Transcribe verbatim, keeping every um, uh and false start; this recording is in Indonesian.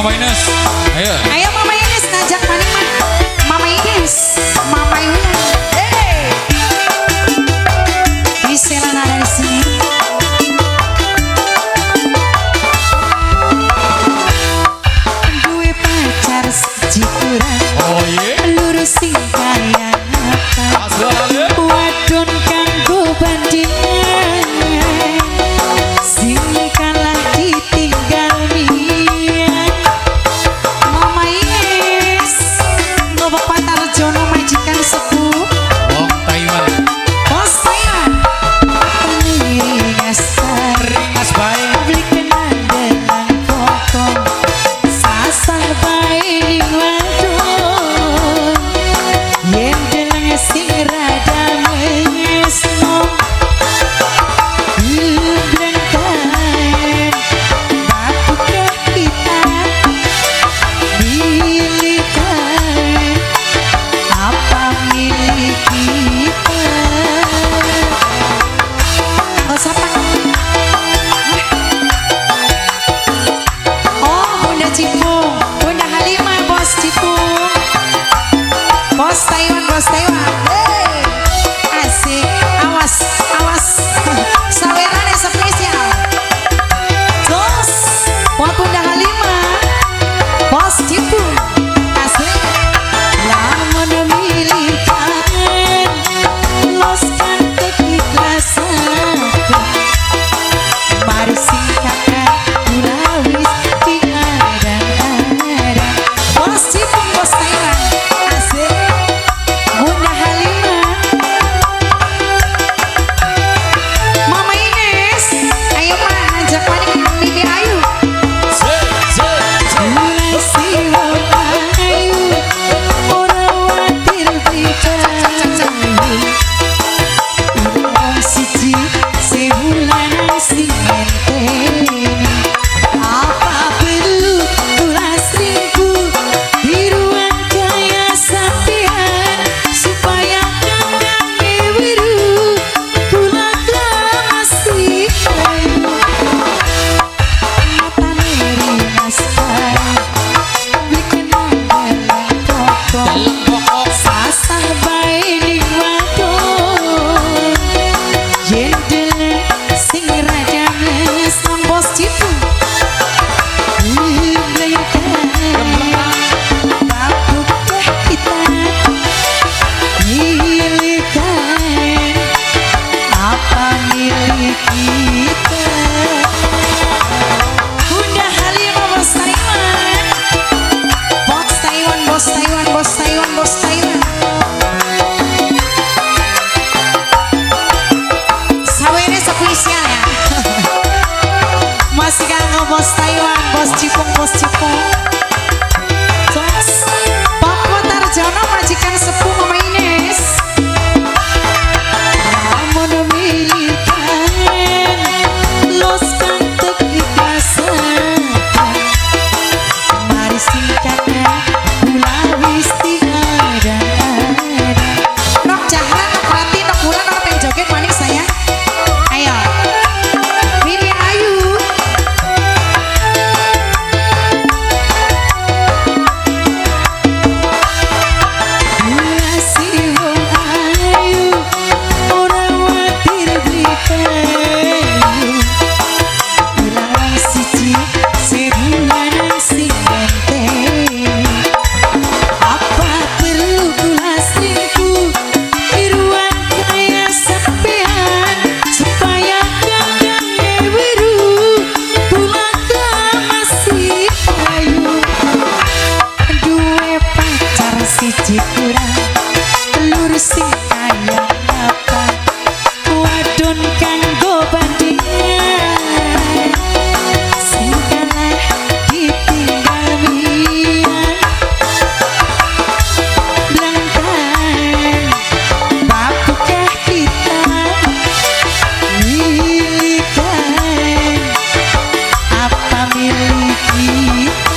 Mama Ines. Ayo. Ayo Mama Ines ngajak mana Mama Ines, Mama Ines. Hey. Miselan ada di sini. Gue pacar sejikurang. Oh iya. Lurus sing kaya apa? Asal. Wadon kanggo bandingan. Sing kalah ditinggal mian. Mama Ines Bapak Patarjono majikan sepuh. Wong Taiwan. Bos Taiwan. Ringas Ringas bae. beli kenang dengan pokok. Sasar bae ning wadon. Yen deleng sing rada mengesno. Blengkan Bapukah kita milikan apa milik kita. Oh siapa? Oh Bunda Cipung, Bunda Halimah, Bos Cipung, Bos Taiwan, Bos Taiwan. Hey, asik, awas, awas, sawerannya spesial. Terus buat Bunda Halimah, Bos Cipung, asik. Lamun milikan, loskan keikhlasan. Mari singkatkan ulawis diadang-adang. Bos Cipung, Bos Taiwan, asik. Bunda Halimah, Mama Ines, ayo Ma, ajak maning Bibi Ayu. Se se. Mulai siwon ayu, ora watir dicari. Wong siji sewulan sing ngenteni. Apa perlu tulas ribu biruan kaya sampean supaya kandange wiru tulang masih ayu. Matane ringas bae bikin dalam pokok. Dalam pokok. Sasah bae ning wadon. Yen deleng sing rada ngesno. Bos Cipung. Blengkan Bapukah kita milikan apa milik kita. Bunda Halimah, Bos Taiwan, Bos Taiwan, Bos Taiwan, Bos Taiwan, Bos Taiwan. Sawene spesial ya. Masih kanggo Bos Taiwan, Bos Cipung, Bos Cipung. Terus Bapak Tarjono majikan sepuh Mama Ines. Lamun milikan, loskan keikhlasan. Mari singkatkan ulawis diadang-adang. Nok Jahra, Nok Rati, Nok Bulan, Nok yang joget manis saya. Ayo Bibi Ayu. milik kita.